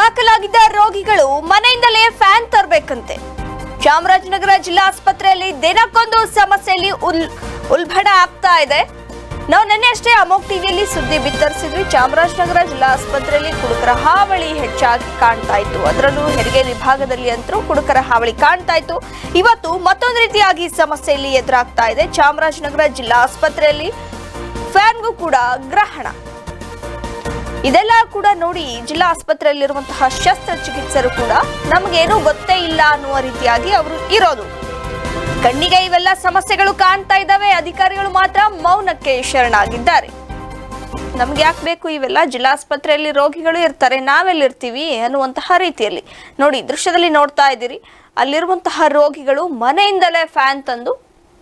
ದಾಖಲಾಗಿದ್ದ ರೋಗಿಗಳು ಮನೆಯಿಂದಲೇ ಫ್ಯಾನ್ ತರಬೇಕಂತೆ. ಚಾಮರಾಜನಗರ ಜಿಲ್ಲಾ ಆಸ್ಪತ್ರೆಯಲ್ಲಿ ದಿನಕ್ಕೊಂದು ಸಮಸ್ಯೆಯಲ್ಲಿ ಉಲ್ಬಣ ಆಗ್ತಾ ಇದೆ. ನಾವು ನಿನ್ನೆ ಅಷ್ಟೇ ಅಮೋಘ್ ಟಿವಿಯಲ್ಲಿ ಸುದ್ದಿ ಬಿತ್ತರಿಸಿದ್ವಿ. ಚಾಮರಾಜನಗರ ಜಿಲ್ಲಾ ಆಸ್ಪತ್ರೆಯಲ್ಲಿ ಕುಡುಕರ ಹಾವಳಿ ಹೆಚ್ಚಾಗಿ ಕಾಣ್ತಾ ಇತ್ತು. ಅದರಲ್ಲೂ ಹೆರಿಗೆ ವಿಭಾಗದಲ್ಲಿ ಅಂತೂ ಕುಡುಕರ ಹಾವಳಿ ಕಾಣ್ತಾ ಇತ್ತು. ಇವತ್ತು ಮತ್ತೊಂದು ರೀತಿಯಾಗಿ ಸಮಸ್ಯೆಯಲ್ಲಿ ಎದುರಾಗ್ತಾ ಇದೆ. ಚಾಮರಾಜನಗರ ಜಿಲ್ಲಾ ಆಸ್ಪತ್ರೆಯಲ್ಲಿ ಫ್ಯಾನ್ಗೂ ಕೂಡ ಗ್ರಹಣ. ಇದೆಲ್ಲ ಕೂಡ ನೋಡಿ ಜಿಲ್ಲಾ ಆಸ್ಪತ್ರೆಯಲ್ಲಿರುವಂತಹ ಶಸ್ತ್ರಚಿಕಿತ್ಸರು ಕೂಡ ನಮಗೇನು ಗೊತ್ತೇ ಇಲ್ಲ ಅನ್ನುವ ರೀತಿಯಾಗಿ ಅವರು ಇರೋದು. ಕಣ್ಣಿಗೆ ಇವೆಲ್ಲ ಸಮಸ್ಯೆಗಳು ಕಾಣ್ತಾ ಇದ್ದಾವೆ. ಅಧಿಕಾರಿಗಳು ಮಾತ್ರ ಮೌನಕ್ಕೆ ಶರಣಾಗಿದ್ದಾರೆ. ನಮ್ಗೆ ಯಾಕೆ ಬೇಕು ಇವೆಲ್ಲ? ಜಿಲ್ಲಾ ಆಸ್ಪತ್ರೆಯಲ್ಲಿ ರೋಗಿಗಳು ಇರ್ತಾರೆ, ನಾವೆಲ್ಲಿರ್ತೀವಿ ಅನ್ನುವಂತಹ ರೀತಿಯಲ್ಲಿ ನೋಡಿ ದೃಶ್ಯದಲ್ಲಿ ನೋಡ್ತಾ ಇದ್ದೀರಿ. ಅಲ್ಲಿರುವಂತಹ ರೋಗಿಗಳು ಮನೆಯಿಂದಲೇ ಫ್ಯಾನ್ ತಂದು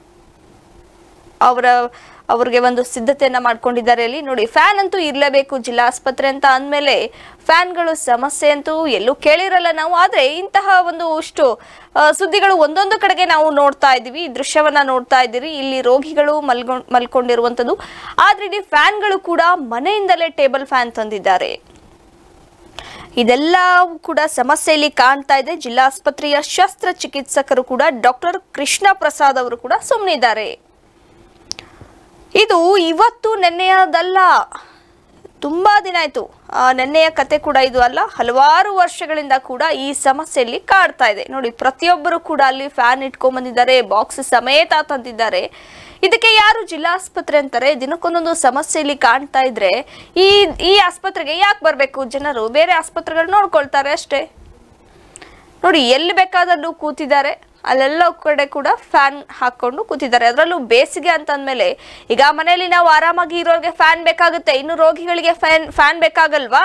ಅವ್ರಿಗೆ ಒಂದು ಸಿದ್ಧತೆಯನ್ನ ಮಾಡ್ಕೊಂಡಿದ್ದಾರೆ. ಅಲ್ಲಿ ನೋಡಿ ಫ್ಯಾನ್ ಅಂತೂ ಇರಲೇಬೇಕು ಜಿಲ್ಲಾ ಆಸ್ಪತ್ರೆ ಅಂತ ಅಂದಮೇಲೆ ಫ್ಯಾನ್ಗಳು ಸಮಸ್ಯೆ ಅಂತೂ ಎಲ್ಲೂ ಕೇಳಿರಲ್ಲ ನಾವು. ಆದ್ರೆ ಇಂತಹ ಒಂದಷ್ಟು ಸುದ್ದಿಗಳು ಒಂದೊಂದು ಕಡೆಗೆ ನಾವು ನೋಡ್ತಾ ಇದ್ದೀವಿ. ಈ ದೃಶ್ಯವನ್ನ ನೋಡ್ತಾ ಇದ್ದೀರಿ. ಇಲ್ಲಿ ರೋಗಿಗಳು ಮಲ್ಕೊಂಡಿರುವಂತದ್ದು. ಆದ್ರೆ ಇಲ್ಲಿ ಫ್ಯಾನ್ಗಳು ಕೂಡ ಮನೆಯಿಂದಲೇ ಟೇಬಲ್ ಫ್ಯಾನ್ ತಂದಿದ್ದಾರೆ. ಇದೆಲ್ಲ ಕೂಡ ಸಮಸ್ಯೆಯಲ್ಲಿ ಕಾಣ್ತಾ ಇದೆ. ಜಿಲ್ಲಾ ಆಸ್ಪತ್ರೆಯ ಶಸ್ತ್ರಚಿಕಿತ್ಸಕರು ಕೂಡ ಡಾಕ್ಟರ್ ಕೃಷ್ಣ ಪ್ರಸಾದ್ ಅವರು ಕೂಡ ಸುಮ್ಮನಿದ್ದಾರೆ. ಇದು ಇವತ್ತು ನೆನ್ನೆಯದಲ್ಲ, ತುಂಬಾ ದಿನ ಆಯ್ತು. ನೆನ್ನೆಯ ಕತೆ ಕೂಡ ಇದು ಅಲ್ಲ, ಹಲವಾರು ವರ್ಷಗಳಿಂದ ಕೂಡ ಈ ಸಮಸ್ಯೆಯಲ್ಲಿ ಕಾಡ್ತಾ ಇದೆ. ನೋಡಿ ಪ್ರತಿಯೊಬ್ಬರು ಕೂಡ ಅಲ್ಲಿ ಫ್ಯಾನ್ ಇಟ್ಕೊಂಡ್ ಬಂದಿದ್ದಾರೆ, ಬಾಕ್ಸ್ ಸಮೇತ ತಂದಿದ್ದಾರೆ. ಇದಕ್ಕೆ ಯಾರು ಜಿಲ್ಲಾ ಆಸ್ಪತ್ರೆ ಅಂತಾರೆ? ದಿನಕ್ಕೊಂದೊಂದು ಸಮಸ್ಯೆಯಲ್ಲಿ ಕಾಣ್ತಾ ಇದ್ರೆ ಈ ಆಸ್ಪತ್ರೆಗೆ ಯಾಕೆ ಬರ್ಬೇಕು ಜನರು? ಬೇರೆ ಆಸ್ಪತ್ರೆಗಳು ನೋಡ್ಕೊಳ್ತಾರೆ ಅಷ್ಟೇ. ನೋಡಿ ಎಲ್ಲಿ ಬೇಕಾದಲ್ಲೂ ಕೂತಿದ್ದಾರೆ, ಅಲ್ಲೆಲ್ಲ ಕಡೆ ಕೂಡ ಫ್ಯಾನ್ ಹಾಕೊಂಡು ಕೂತಿದ್ದಾರೆ. ಅದರಲ್ಲೂ ಬೇಸಿಗೆ ಅಂತಂದ್ಮೇಲೆ ಈಗ ಮನೆಯಲ್ಲಿ ನಾವು ಆರಾಮಾಗಿ ಇರೋರಿಗೆ ಫ್ಯಾನ್ ಬೇಕಾಗುತ್ತೆ, ಇನ್ನು ರೋಗಿಗಳಿಗೆ ಫ್ಯಾನ್ ಬೇಕಾಗಲ್ವಾ?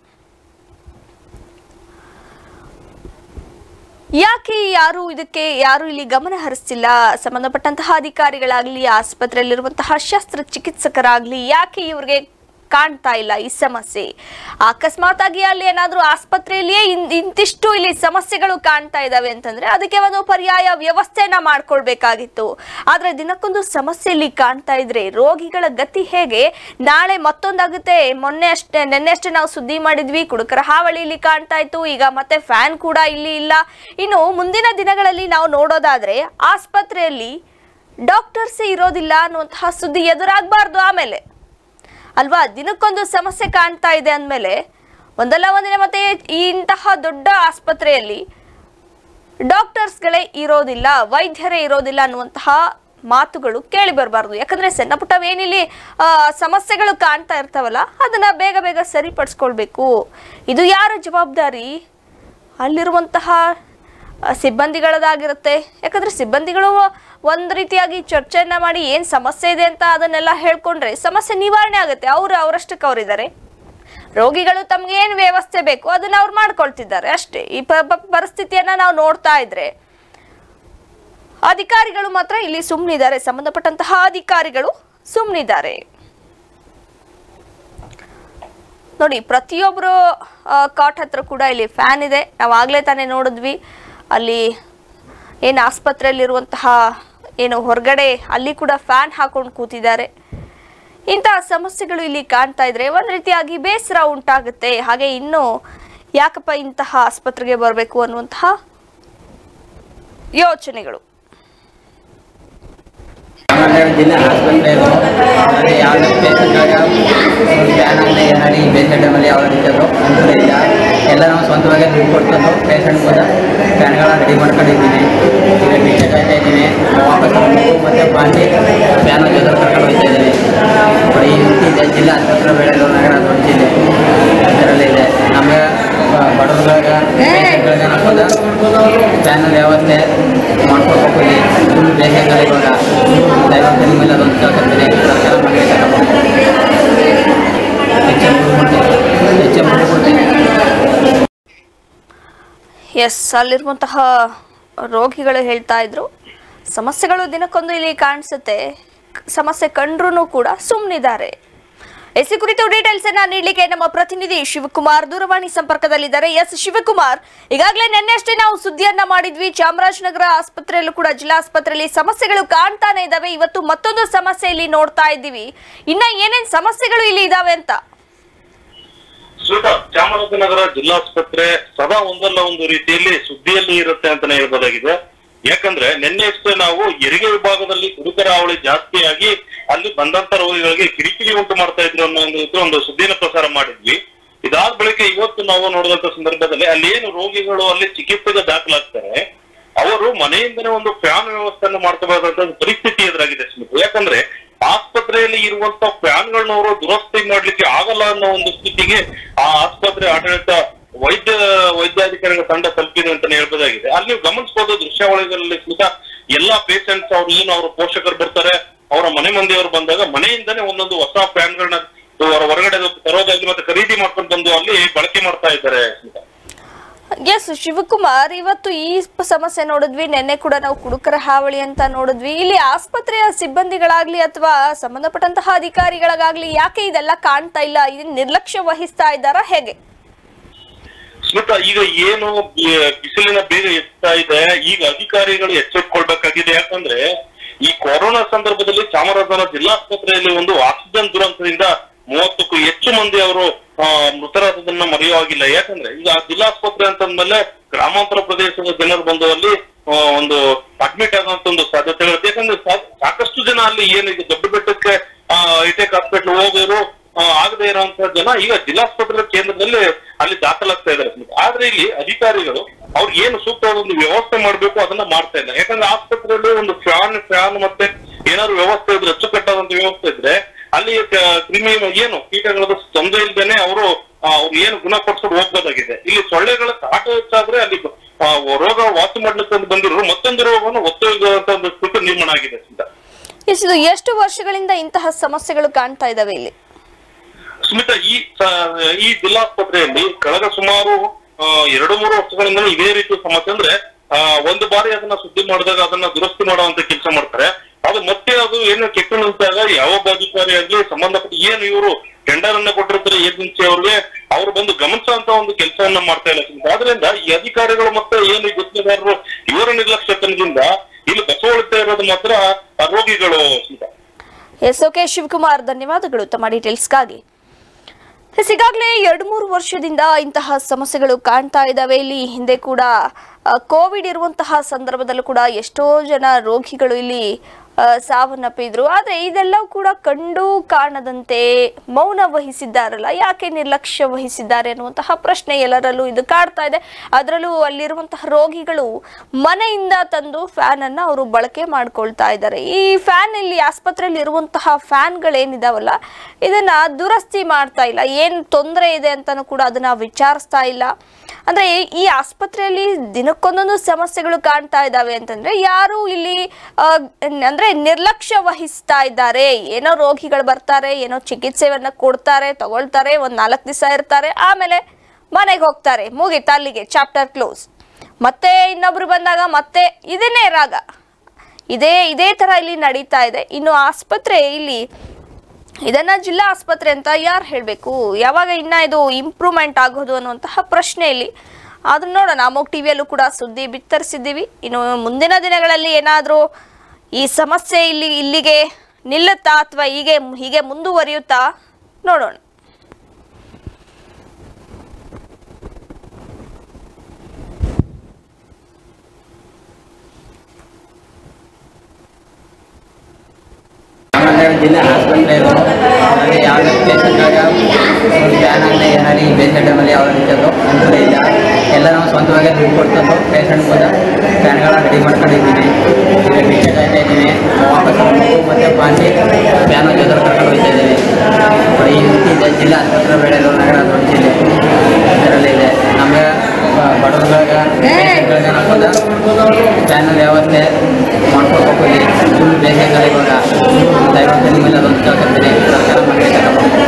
ಯಾಕೆ ಯಾರು ಇಲ್ಲಿ ಗಮನ ಹರಿಸ್ತಿಲ್ಲ? ಸಂಬಂಧಪಟ್ಟಂತಹ ಅಧಿಕಾರಿಗಳಾಗ್ಲಿ, ಆಸ್ಪತ್ರೆಯಲ್ಲಿರುವಂತಹ ಶಸ್ತ್ರಚಿಕಿತ್ಸಕರಾಗ್ಲಿ ಯಾಕೆ ಇವ್ರಿಗೆ ಕಾಣ್ತಾ ಇಲ್ಲ ಈ ಸಮಸ್ಯೆ? ಅಕಸ್ಮಾತ್ ಆಗಿ ಅಲ್ಲಿ ಏನಾದ್ರೂ ಆಸ್ಪತ್ರೆಯಲ್ಲಿಯೇ ಇಂತಿಷ್ಟು ಇಲ್ಲಿ ಸಮಸ್ಯೆಗಳು ಕಾಣ್ತಾ ಇದಾವೆ ಅಂತಂದ್ರೆ ಅದಕ್ಕೆ ಒಂದು ಪರ್ಯಾಯ ವ್ಯವಸ್ಥೆಯನ್ನ ಮಾಡ್ಕೊಳ್ಬೇಕಾಗಿತ್ತು. ಆದ್ರೆ ದಿನಕ್ಕೊಂದು ಸಮಸ್ಯೆಯಲ್ಲಿ ಕಾಣ್ತಾ ಇದ್ರೆ ರೋಗಿಗಳ ಗತಿ ಹೇಗೆ? ನಾಳೆ ಮತ್ತೊಂದಾಗುತ್ತೆ. ನೆನ್ನೆ ಅಷ್ಟೇ ನಾವು ಸುದ್ದಿ ಮಾಡಿದ್ವಿ, ಕುಡುಕರ ಹಾವಳಿ ಇಲ್ಲಿ ಕಾಣ್ತಾ ಇತ್ತು. ಈಗ ಮತ್ತೆ ಫ್ಯಾನ್ ಕೂಡ ಇಲ್ಲಿ ಇಲ್ಲ. ಇನ್ನು ಮುಂದಿನ ದಿನಗಳಲ್ಲಿ ನಾವು ನೋಡೋದಾದ್ರೆ ಆಸ್ಪತ್ರೆಯಲ್ಲಿ ಡಾಕ್ಟರ್ಸ್ ಇರೋದಿಲ್ಲ ಅನ್ನುವಂತಹ ಸುದ್ದಿ ಎದುರಾಗಬಾರ್ದು ಆಮೇಲೆ ಅಲ್ವಾ? ದಿನಕ್ಕೊಂದು ಸಮಸ್ಯೆ ಕಾಣ್ತಾ ಇದೆ ಅಂದಮೇಲೆ ಒಂದಲ್ಲ ಒಂದಿನ ಮತ್ತೆ ಇಂತಹ ದೊಡ್ಡ ಆಸ್ಪತ್ರೆಯಲ್ಲಿ ಡಾಕ್ಟರ್ಸ್ಗಳೇ ಇರೋದಿಲ್ಲ, ವೈದ್ಯರೇ ಇರೋದಿಲ್ಲ ಅನ್ನುವಂತಹ ಮಾತುಗಳು ಕೇಳಿ ಬರಬಾರ್ದು. ಯಾಕಂದ್ರೆ ಸಣ್ಣ ಪುಟ್ಟವೇನಿಲ್ಲಿ ಸಮಸ್ಯೆಗಳು ಕಾಣ್ತಾ ಇರ್ತಾವಲ್ಲ ಅದನ್ನ ಬೇಗ ಬೇಗ ಸರಿಪಡಿಸ್ಕೊಳ್ಬೇಕು. ಇದು ಯಾರ ಜವಾಬ್ದಾರಿ? ಅಲ್ಲಿರುವಂತಹ ಸಿಬ್ಬಂದಿಗಳದಾಗಿರುತ್ತೆ. ಯಾಕಂದ್ರೆ ಸಿಬ್ಬಂದಿಗಳು ಒಂದ್ ರೀತಿಯಾಗಿ ಚರ್ಚೆಯನ್ನ ಮಾಡಿ ಏನ್ ಸಮಸ್ಯೆ ಇದೆ ಅಂತ ಅದನ್ನೆಲ್ಲ ಹೇಳ್ಕೊಂಡ್ರೆ ಸಮಸ್ಯೆ ನಿವಾರಣೆ ಆಗುತ್ತೆ. ಅವರಷ್ಟಕ್ಕೆ ಅವರಿದ್ದಾರೆ. ರೋಗಿಗಳು ತಮ್ಗೆ ಏನ್ ವ್ಯವಸ್ಥೆ ಬೇಕು ಅದನ್ನ ಅವ್ರು ಮಾಡ್ಕೊಳ್ತಿದ್ದಾರೆ ಅಷ್ಟೇ. ಈ ಪರಿಸ್ಥಿತಿಯನ್ನ ನಾವು ನೋಡ್ತಾ ಇದ್ರೆ ಅಧಿಕಾರಿಗಳು ಮಾತ್ರ ಇಲ್ಲಿ ಸುಮ್ಮನಿದ್ದಾರೆ. ಸಂಬಂಧಪಟ್ಟಂತಹ ಅಧಿಕಾರಿಗಳು ಸುಮ್ಮನಿದ್ದಾರೆ. ನೋಡಿ ಪ್ರತಿಯೊಬ್ರು ಕಾಟ್ ಹತ್ರ ಕೂಡ ಇಲ್ಲಿ ಫ್ಯಾನ್ ಇದೆ. ನಾವು ಆಗ್ಲೇ ತಾನೇ ನೋಡಿದ್ವಿ. ಅಲ್ಲಿ ಏನು ಆಸ್ಪತ್ರೆಯಲ್ಲಿರುವಂತಹ ಏನು ಹೊರಗಡೆ ಅಲ್ಲಿ ಕೂಡ ಫ್ಯಾನ್ ಹಾಕೊಂಡು ಕೂತಿದ್ದಾರೆ. ಇಂತಹ ಸಮಸ್ಯೆಗಳು ಇಲ್ಲಿ ಕಾಣ್ತಾ ಇದ್ರೆ ಒಂದ್ ರೀತಿಯಾಗಿ ಬೇಸರ ಉಂಟಾಗುತ್ತೆ. ಹಾಗೆ ಇನ್ನು ಯಾಕಪ್ಪ ಇಂತಹ ಆಸ್ಪತ್ರೆಗೆ ಬರಬೇಕು ಅನ್ನುವಂತಹ ಯೋಚನೆಗಳು. ಜಿಲ್ಲಾ ಆಸ್ಪತ್ರೆ ಯಾವುದೇ ಪೇಷಂಟ್ಗಳಿಗೆ ಫ್ಯಾನ್ ಆಗಲಿ ಏನಾಗಲಿ ಬೇಸಿಗೆ ಟೈಮಲ್ಲಿ ಯಾವ ರೀತಿಯಾದ್ರು ಅನುಕೂಲ ಇಲ್ಲ. ಎಲ್ಲ ನಾವು ಸ್ವಂತವಾಗಿ ದುಡ್ಡು ಕೊಡ್ಕೊಂಡು ಪೇಷಂಟ್ ಕೂಡ ಫ್ಯಾನ್ಗಳನ್ನ ರೆಡಿ ಮಾಡ್ಕೊಂಡಿದ್ದೀನಿ. ಈಗ ಬೇಸಿಗೆ ಕಾಯ್ತಾ ಇದ್ದೀನಿ. ವಾಪಸ್ ಮತ್ತು ಪಾಂಡಿ ಫ್ಯಾನ್ ಜೊತೆ ಕರ್ಕೊಂಡು ಹೋಗ್ತಾ ಇದ್ದೀನಿ. ಈ ರೀತಿ ಇದೆ ಜಿಲ್ಲಾ ಆಸ್ಪತ್ರೆ ಬೆಳೆದು ನಗರ ದೊಡ್ಡ ಜಿಲ್ಲೆ ಇದರಲ್ಲೇ ಇದೆ. ನಮಗೆ ಬಡವರುಗಳಿಗೆ ಪೇಷಂಟ್ಗಳಿಗೆ ನಾವು ಫ್ಯಾನ್ ವ್ಯವಸ್ಥೆ ಮಾಡ್ಕೊಳ್ಬೇಕು. ಇಲ್ಲಿ ಫುಲ್ ಬೇಸಿಗೆ ಇವಾಗ ದಯವಿಟ್ಟು ನಿಮ್ಮೆಲ್ಲ ಅದೊಂದು ಕೇಳ್ಕೊಳ್ತೀನಿ. ಸರ್ಕಾರ ಎಸ್, ಅಲ್ಲಿರುವಂತಹ ರೋಗಿಗಳು ಹೇಳ್ತಾ ಇದ್ರು ಸಮಸ್ಯೆಗಳು ದಿನಕ್ಕೊಂದು ಇಲ್ಲಿ ಕಾಣಿಸುತ್ತೆ. ಸಮಸ್ಯೆ ಕಂಡ್ರೂ ಕೂಡ ಸುಮ್ಮನಿದ್ದಾರೆ. ಎಸಿ ಕುರಿತು ಡೀಟೇಲ್ಸ್ ಅನ್ನ ನೀಡಲಿಕ್ಕೆ ನಮ್ಮ ಪ್ರತಿನಿಧಿ ಶಿವಕುಮಾರ್ ದೂರವಾಣಿ ಸಂಪರ್ಕದಲ್ಲಿದ್ದಾರೆ. ಎಸ್ ಶಿವಕುಮಾರ್, ಈಗಾಗಲೇ ನಿನ್ನೆ ಅಷ್ಟೇ ನಾವು ಸುದ್ದಿಯನ್ನ ಮಾಡಿದ್ವಿ. ಚಾಮರಾಜನಗರ ಆಸ್ಪತ್ರೆಯಲ್ಲೂ ಕೂಡ ಜಿಲ್ಲಾ ಆಸ್ಪತ್ರೆಯಲ್ಲಿ ಸಮಸ್ಯೆಗಳು ಕಾಣ್ತಾನೆ ಇದಾವೆ. ಇವತ್ತು ಮತ್ತೊಂದು ಸಮಸ್ಯೆ ಇಲ್ಲಿ ನೋಡ್ತಾ ಇದ್ದೀವಿ. ಇನ್ನ ಏನೇನ್ ಸಮಸ್ಯೆಗಳು ಇಲ್ಲಿ ಇದಾವೆ ಅಂತ? ಚಾಮರಾಜನಗರ ಚಾಮರಾಜನಗರ ಜಿಲ್ಲಾಸ್ಪತ್ರೆ ಸದಾ ಒಂದಲ್ಲ ಒಂದು ರೀತಿಯಲ್ಲಿ ಸುದ್ದಿಯಲ್ಲಿ ಇರುತ್ತೆ ಅಂತಾನೆ ಹೇಳ್ಬೋದಾಗಿದೆ. ಯಾಕಂದ್ರೆ ನಿನ್ನೆಷ್ಟೇ ನಾವು ಹೆರಿಗೆ ವಿಭಾಗದಲ್ಲಿ ಗುರುತರ ಹಾವಳಿ ಜಾಸ್ತಿಯಾಗಿ ಅಲ್ಲಿ ಬಂದಂತ ರೋಗಿಗಳಿಗೆ ಕಿರಿಕಿರಿ ಉಂಟು ಮಾಡ್ತಾ ಇದ್ರು ಅನ್ನೋ ಒಂದು ಸುದ್ದಿನ ಪ್ರಸಾರ ಮಾಡಿದ್ವಿ. ಇದಾದ ಬಳಿಕ ಇವತ್ತು ನಾವು ನೋಡಿದಂತ ಸಂದರ್ಭದಲ್ಲಿ ಅಲ್ಲಿ ಏನು ರೋಗಿಗಳು ಅಲ್ಲಿ ಚಿಕಿತ್ಸೆಗೆ ದಾಖಲಾಗ್ತಾರೆ ಅವರು ಮನೆಯಿಂದನೇ ಒಂದು ಫ್ಯಾನ್ ವ್ಯವಸ್ಥೆಯನ್ನು ಮಾಡ್ಕೋಬಹುದಂತ ಪರಿಸ್ಥಿತಿ ಎದುರಾಗಿದೆ ಸ್ಮಿತ್. ಯಾಕಂದ್ರೆ ಆಸ್ಪತ್ರೆಯಲ್ಲಿ ಇರುವಂತ ಫ್ಯಾನ್ಗಳನ್ನ ಅವರು ದುರಸ್ತಿ ಮಾಡ್ಲಿಕ್ಕೆ ಆಗಲ್ಲ ಅನ್ನೋ ಒಂದು ಸ್ಥಿತಿಗೆ ಆ ಆಸ್ಪತ್ರೆ ಆಡಳಿತ ವೈದ್ಯಾಧಿಕಾರಿಗಳ ತಂಡ ತಲುಪಿದೆ ಅಂತಾನೆ ಹೇಳ್ಬೋದಾಗಿದೆ. ಅಲ್ಲಿ ನೀವು ಗಮನಿಸಬಹುದು ದೃಶ್ಯಾವಳಿಗಳಲ್ಲಿ ಸ್ಮಿತ ಎಲ್ಲಾ ಪೇಷಂಟ್ಸ್ ಅವ್ರು ಏನು ಅವ್ರ ಪೋಷಕರು ಬರ್ತಾರೆ, ಅವರ ಮನೆ ಮಂದಿಯವರು ಬಂದಾಗ ಮನೆಯಿಂದನೇ ಒಂದೊಂದು ಹೊಸ ಫ್ಯಾನ್ಗಳನ್ನ ಹೊರಗಡೆ ತರೋದಾಗ್ಲಿ ಮತ್ತೆ ಖರೀದಿ ಮಾಡ್ಕೊಂಡು ಬಂದು ಅಲ್ಲಿ ಬಳಕೆ ಮಾಡ್ತಾ ಇದ್ದಾರೆ. ಎಸ್ ಶಿವಕುಮಾರ್, ಇವತ್ತು ಈ ಸಮಸ್ಯೆ ನೋಡಿದ್ವಿ, ನಿನ್ನೆ ಕೂಡ ನಾವು ಕುಡುಕರ ಹಾವಳಿ ಅಂತ ನೋಡಿದ್ವಿ. ಇಲ್ಲಿ ಆಸ್ಪತ್ರೆಯ ಸಿಬ್ಬಂದಿಗಳಾಗ್ಲಿ ಅಥವಾ ಸಂಬಂಧಪಟ್ಟಂತಹ ಅಧಿಕಾರಿಗಳಿಗಾಗ್ಲಿ ಯಾಕೆ ಇದೆಲ್ಲ ಕಾಣ್ತಾ ಇಲ್ಲ? ಇದನ್ನ ನಿರ್ಲಕ್ಷ್ಯ ವಹಿಸ್ತಾ ಇದ್ದಾರಾ ಹೇಗೆ? ಸ್ಮಿತ, ಈಗ ಏನು ಬಿಸಿಲಿನ ಬೇಗ ಹೆಚ್ಚುತ್ತಾ ಇದೆ, ಈಗ ಅಧಿಕಾರಿಗಳು ಎಚ್ಚೆತ್ಕೊಳ್ಬೇಕಾಗಿದೆ. ಯಾಕಂದ್ರೆ ಈ ಕೊರೋನಾ ಸಂದರ್ಭದಲ್ಲಿ ಚಾಮರಾಜನಗರ ಜಿಲ್ಲಾಸ್ಪತ್ರೆಯಲ್ಲಿ ಒಂದು ಆಕ್ಸಿಜನ್ ದುರಂತದಿಂದ 30ಕ್ಕೂ ಹೆಚ್ಚು ಮಂದಿ ಅವರು ಮೃತರಾದದನ್ನ ಮರೆಯುವಾಗಿಲ್ಲ. ಯಾಕಂದ್ರೆ ಈಗ ಜಿಲ್ಲಾಸ್ಪತ್ರೆ ಅಂತಂದ್ಮೇಲೆ ಗ್ರಾಮಾಂತರ ಪ್ರದೇಶದ ಜನರು ಬಂದು ಅಲ್ಲಿ ಒಂದು ಅಡ್ಮಿಟ್ ಆಗುವಂತ ಒಂದು ಸಾಧ್ಯತೆಗಳಿರುತ್ತೆ. ಯಾಕಂದ್ರೆ ಸಾಕಷ್ಟು ಜನ ಅಲ್ಲಿ ಏನು ಈಗ ದೊಡ್ಡ ಬೆಟ್ಟಕ್ಕೆ ಹೈಟೆಕ್ ಹಾಸ್ಪಿಟಲ್ ಹೋಗೋರು ಆಗದೆ ಇರುವಂತಹ ಜನ ಈಗ ಜಿಲ್ಲಾಸ್ಪತ್ರೆ ಕೇಂದ್ರದಲ್ಲಿ ಅಲ್ಲಿ ದಾಖಲಾಗ್ತಾ ಇದ್ದಾರೆ. ಆದ್ರೆ ಇಲ್ಲಿ ಅಧಿಕಾರಿಗಳು ಅವ್ರಿಗೆ ಏನು ಸೂಕ್ತವಾದ ಒಂದು ವ್ಯವಸ್ಥೆ ಮಾಡ್ಬೇಕು ಅದನ್ನ ಮಾಡ್ತಾ ಇಲ್ಲ. ಯಾಕಂದ್ರೆ ಆಸ್ಪತ್ರೆಯಲ್ಲಿ ಒಂದು ಫ್ಯಾನ್ ಮತ್ತೆ ಏನಾದ್ರು ವ್ಯವಸ್ಥೆ ಇದ್ರೆ, ಅಚ್ಚುಕಟ್ಟಾದಂತ ವ್ಯವಸ್ಥೆ ಇದ್ರೆ ಅಲ್ಲಿ ಕ್ರಿಮಿ ಏನು ಕೀಟಗಳದ್ದು ತೊಂದರೆ ಇಲ್ದೇನೆ ಅವರು ಏನು ಗುಣಪಡಿಸೋದು ಹೋಗ್ಬೋದಾಗಿದೆ. ಇಲ್ಲಿ ಸೊಳ್ಳೆಗಳ ಕಾಟ ಹೆಚ್ಚಾದ್ರೆ ಅಲ್ಲಿ ರೋಗ ವಾಸಿ ಮಾಡ್ಲಿಕ್ಕೆ ಬಂದಿರೋ ಮತ್ತೊಂದು ರೋಗವನ್ನು ಒತ್ತೊಯ್ಯುವಂತ ಒಂದು ಸ್ಥಿತಿ ನಿರ್ಮಾಣ ಆಗಿದೆ. ಎಷ್ಟು ವರ್ಷಗಳಿಂದ ಇಂತಹ ಸಮಸ್ಯೆಗಳು ಕಾಣ್ತಾ ಇದಾವೆ ಇಲ್ಲಿ? ಸ್ಮಿತಾ, ಈ ಜಿಲ್ಲಾಸ್ಪತ್ರೆಯಲ್ಲಿ ಕಳೆದ ಸುಮಾರು 2-3 ವರ್ಷಗಳಿಂದ ಇದೇ ರೀತಿ ಸಮಸ್ಯೆ. ಅಂದ್ರೆ ಒಂದು ಬಾರಿ ಅದನ್ನ ಸುದ್ದಿ ಮಾಡಿದಾಗ ಅದನ್ನ ದುರಸ್ತಿ ಮಾಡುವಂತ ಕೆಲಸ ಮಾಡ್ತಾರೆ. ಅದು ಮತ್ತೆ ಅದು ಏನು ಕೆಟ್ಟ ನಿಂತಾಗ ಯಾವೊಬ್ಬ ಅಧಿಕಾರಿ ಆಗ್ಲಿ ಸಂಬಂಧಪಟ್ಟ ಏನು ಇವರು ಟೆಂಡರ್ ಅನ್ನ ಕೊಟ್ಟಿರ್ತಾರೆ ಏಜೆನ್ಸಿ ಅವ್ರಿಗೆ, ಅವ್ರು ಬಂದು ಗಮನಿಸುವಂತ ಒಂದು ಕೆಲಸವನ್ನ ಮಾಡ್ತಾ ಇಲ್ಲ. ಆದ್ರಿಂದ ಈ ಅಧಿಕಾರಿಗಳು ಮತ್ತೆ ಏನು ಗುತ್ತಿಗೆದಾರರು ಇವರ ನಿರ್ಲಕ್ಷ್ಯತನದಿಂದ ಇಲ್ಲಿ ಬಸವಳಿತಾ ಇರೋದು ಮಾತ್ರ ರೋಗಿಗಳು. ಎಸ್, ಓಕೆ ಶಿವಕುಮಾರ್, ಧನ್ಯವಾದಗಳು ತಮ್ಮ ಡೀಟೇಲ್ಸ್ಗಾಗಿ. ಈಗಾಗಲೇ 2-3 ವರ್ಷದಿಂದ ಇಂತಹ ಸಮಸ್ಯೆಗಳು ಕಾಣ್ತಾ ಇದ್ದಾವೆ. ಇಲ್ಲಿ ಹಿಂದೆ ಕೂಡ ಕೋವಿಡ್ ಇರುವಂತಹ ಸಂದರ್ಭದಲ್ಲೂ ಕೂಡ ಎಷ್ಟೋ ಜನ ರೋಗಿಗಳು ಇಲ್ಲಿ ಸಾವನ್ನಪ್ಪಿದ್ರು. ಆದರೆ ಇದೆಲ್ಲವೂ ಕೂಡ ಕಂಡು ಕಾಣದಂತೆ ಮೌನ ವಹಿಸಿದ್ದಾರಲ್ಲ, ಯಾಕೆ ನಿರ್ಲಕ್ಷ್ಯ ವಹಿಸಿದ್ದಾರೆ ಅನ್ನುವಂತಹ ಪ್ರಶ್ನೆ ಎಲ್ಲರಲ್ಲೂ ಇದು ಕಾಡ್ತಾ ಇದೆ. ಅದರಲ್ಲೂ ಅಲ್ಲಿರುವಂತಹ ರೋಗಿಗಳು ಮನೆಯಿಂದ ತಂದು ಫ್ಯಾನ್ ಅನ್ನ ಅವರು ಬಳಕೆ ಮಾಡ್ಕೊಳ್ತಾ ಇದ್ದಾರೆ. ಈ ಫ್ಯಾನ್ ಇಲ್ಲಿ ಆಸ್ಪತ್ರೆಯಲ್ಲಿ ಇರುವಂತಹ ಫ್ಯಾನ್ಗಳೇನಿದಾವಲ್ಲ ಇದನ್ನ ದುರಸ್ತಿ ಮಾಡ್ತಾ ಇಲ್ಲ, ಏನು ತೊಂದರೆ ಇದೆ ಅಂತಾನು ಕೂಡ ಅದನ್ನ ವಿಚಾರಿಸ್ತಾ ಇಲ್ಲ. ಅಂದ್ರೆ ಈ ಆಸ್ಪತ್ರೆಯಲ್ಲಿ ದಿನಕ್ಕೊಂದೊಂದು ಸಮಸ್ಯೆಗಳು ಕಾಣ್ತಾ ಇದ್ದಾವೆ ಅಂತಂದ್ರೆ ಯಾರು ಇಲ್ಲಿ ಅಂದ್ರೆ ನಿರ್ಲಕ್ಷ್ಯ ವಹಿಸ್ತಾ ಇದ್ದಾರೆ. ಏನೋ ರೋಗಿಗಳು ಬರ್ತಾರೆ, ಏನೋ ಚಿಕಿತ್ಸೆಯನ್ನ ಕೊಡ್ತಾರೆ, ತಗೊಳ್ತಾರೆ, 1-4 ದಿವಸ ಇರ್ತಾರೆ, ಆಮೇಲೆ ಮನೆಗೆ ಹೋಗ್ತಾರೆ, ಮುಗೀತು, ಅಲ್ಲಿಗೆ ಚಾಪ್ಟರ್ ಕ್ಲೋಸ್. ಮತ್ತೆ ಇನ್ನೊಬ್ರು ಬಂದಾಗ ಮತ್ತೆ ಇದನ್ನೇ ರಾಗ, ಇದೇ ತರ ಇಲ್ಲಿ ನಡೀತಾ ಇದೆ. ಇನ್ನು ಆಸ್ಪತ್ರೆ ಇಲ್ಲಿ ಇದನ್ನ ಜಿಲ್ಲಾ ಆಸ್ಪತ್ರೆ ಅಂತ ಯಾರು ಹೇಳಬೇಕು, ಯಾವಾಗ ಇನ್ನ ಇದು ಇಂಪ್ರೂವ್ಮೆಂಟ್ ಆಗೋದು ಅನ್ನುವಂತಹ ಪ್ರಶ್ನೆ ಇಲ್ಲಿ. ಅದನ್ನ ನೋಡೋಣ. ಅಮೋಘ್ ಟಿವಿಯಲ್ಲೂ ಕೂಡ ಸುದ್ದಿ ಬಿತ್ತರಿಸಿದ್ದೀವಿ. ಇನ್ನು ಮುಂದಿನ ದಿನಗಳಲ್ಲಿ ಏನಾದರೂ ಈ ಸಮಸ್ಯೆ ಇಲ್ಲಿಗೆ ನಿಲ್ಲುತ್ತಾ ಅಥವಾ ಹೀಗೆ ಮುಂದುವರಿಯುತ್ತಾ ನೋಡೋಣ. ಜಿಲ್ಲಾ ಆಸ್ಪತ್ರೆಗಳು ನನಗೆ ಯಾವುದೇ ಪೇಷಂಟ್ಗಾಗ ಫ್ಯಾನ್ ಆಗಲಿ ಏನಾಗಲಿ ಈ ಬೇಸಿಗೆ ಟೈಮಲ್ಲಿ ಯಾವ ರೀತಿಯದು ಅನುಕೂಲ ಇಲ್ಲ. ಎಲ್ಲ ನಾವು ಸ್ವಂತವಾಗಿ ದುಡ್ಡು ಕೊಡ್ತಂದು ಪೇಷಂಟ್ ಕೂಡ ಫ್ಯಾನ್ಗಳನ್ನ ರೆಡಿ ಮಾಡ್ಕೊಂಡಿದ್ದೀವಿ. ಈಗ ಟಿಕೆಟ್ ಆಯ್ತಾ ಇದ್ದೀವಿ, ವಾಪಸ್ ಮತ್ತು ಪಾಂಚಿ ಫ್ಯಾನ್ ಜೊತೆ ಕರ್ಕೊಂಡು ಹೋಗ್ತಾ ಇದ್ದೀವಿ. ಈ ರೀತಿ ಜಿಲ್ಲಾ ಆಸ್ಪತ್ರೆ ಬೆಳೆಯಲು ನಗರ ದೊಡ್ಡ ಜಿಲ್ಲೆ ಇದರಲ್ಲಿ ಇದೆ. ನಮಗೆ ಬಡವರುಗಳಿಗೆ ಪೇಷಂಟ್ಗಳಿಗೆ ನಾವು ಫ್ಯಾನ್ ವ್ಯವಸ್ಥೆ ಮಾಡ್ಕೊಳ್ಬೇಕು. ಫುಲ್ ಬೇಸಿಗೆ ಇವಾಗ ದಯವಿಟ್ಟು ನಿಮ್ಮೆಲ್ಲ ಅದೊಂದು ಕೇಳ್ಕೊಳ್ತೀನಿ, ಸರ್ಕಾರ ಮಾಡಬೇಕು.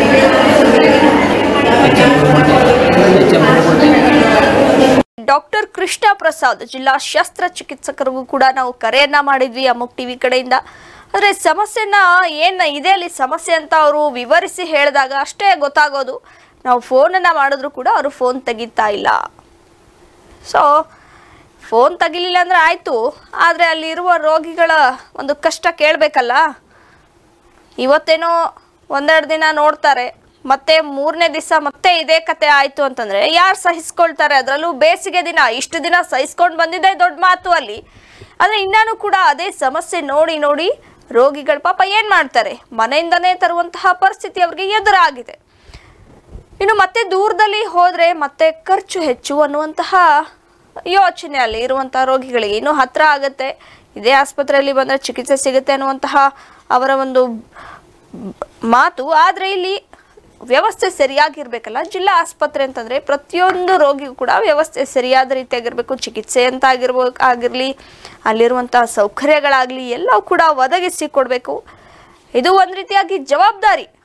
ಡಾಕ್ಟರ್ ಕೃಷ್ಣ ಪ್ರಸಾದ್ ಜಿಲ್ಲಾ ಶಸ್ತ್ರಚಿಕಿತ್ಸಕರಿಗೂ ಕೂಡ ನಾವು ಕರೆಯನ್ನ ಮಾಡಿದ್ವಿ ಅಮೋಘ್ ಟಿವಿ ಕಡೆಯಿಂದ. ಆದರೆ ಸಮಸ್ಯೆನ ಇದೆ ಅಲ್ಲಿ ಸಮಸ್ಯೆ ಅಂತ ಅವರು ವಿವರಿಸಿ ಹೇಳಿದಾಗ ಅಷ್ಟೇ ಗೊತ್ತಾಗೋದು. ನಾವು ಫೋನನ್ನು ಮಾಡಿದ್ರು ಕೂಡ ಅವರು ಫೋನ್ ತೆಗಿತಾ ಇಲ್ಲ. ಸೊ ಫೋನ್ ತೆಗಿಲಿಲ್ಲ ಅಂದರೆ ಆಯಿತು, ಆದರೆ ಅಲ್ಲಿರುವ ರೋಗಿಗಳ ಒಂದು ಕಷ್ಟ ಕೇಳಬೇಕಲ್ಲ. ಇವತ್ತೇನೋ 1-2 ದಿನ ನೋಡ್ತಾರೆ, ಮತ್ತೆ 3ನೇ ದಿವಸ ಮತ್ತೆ ಇದೇ ಕತೆ ಆಯ್ತು ಅಂತಂದ್ರೆ ಯಾರು ಸಹಿಸ್ಕೊಳ್ತಾರೆ? ಅದರಲ್ಲೂ ಬೇಸಿಗೆ ದಿನ ಇಷ್ಟು ದಿನ ಸಹಿಸ್ಕೊಂಡು ಬಂದಿದೆ ದೊಡ್ಡ ಮಾತು ಅಲ್ಲಿ. ಆದ್ರೆ ಇನ್ನೂ ಕೂಡ ಅದೇ ಸಮಸ್ಯೆ ನೋಡಿ ನೋಡಿ ರೋಗಿಗಳು ಪಾಪ ಏನ್ ಮಾಡ್ತಾರೆ? ಮನೆಯಿಂದನೇ ತರುವಂತಹ ಪರಿಸ್ಥಿತಿ ಅವ್ರಿಗೆ ಎದುರಾಗಿದೆ. ಇನ್ನು ಮತ್ತೆ ದೂರದಲ್ಲಿ ಹೋದ್ರೆ ಮತ್ತೆ ಖರ್ಚು ಹೆಚ್ಚು ಅನ್ನುವಂತಹ ಯೋಚನೆ ಅಲ್ಲಿ ಇರುವಂತಹ ರೋಗಿಗಳಿಗೆ. ಇನ್ನು ಹತ್ರ ಆಗುತ್ತೆ, ಇದೇ ಆಸ್ಪತ್ರೆಯಲ್ಲಿ ಬಂದ್ರೆ ಚಿಕಿತ್ಸೆ ಸಿಗುತ್ತೆ ಅನ್ನುವಂತಹ ಅವರ ಒಂದು ಮಾತು. ಆದ್ರೆ ಇಲ್ಲಿ ವ್ಯವಸ್ಥೆ ಸರಿಯಾಗಿರ್ಬೇಕಲ್ಲ. ಜಿಲ್ಲಾ ಆಸ್ಪತ್ರೆ ಅಂತಂದ್ರೆ ಪ್ರತಿಯೊಂದು ರೋಗಿಗೂ ಕೂಡ ವ್ಯವಸ್ಥೆ ಸರಿಯಾದ ರೀತಿಯಾಗಿರ್ಬೇಕು. ಚಿಕಿತ್ಸೆ ಅಂತ ಆಗಿರ್ಲಿ, ಅಲ್ಲಿರುವಂತಹ ಸೌಕರ್ಯಗಳಾಗ್ಲಿ ಎಲ್ಲವೂ ಕೂಡ ಒದಗಿಸಿ ಕೊಡ್ಬೇಕು. ಇದು ಒಂದ್ ರೀತಿಯಾಗಿ ಜವಾಬ್ದಾರಿ.